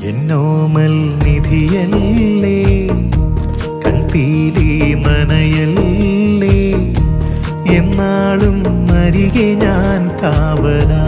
എന്നോമൽ നിധിയല്ലേ, കൺപീലി നനയല്ലേ, എന്നാളും അരികെ ഞാൻ കാവലാ.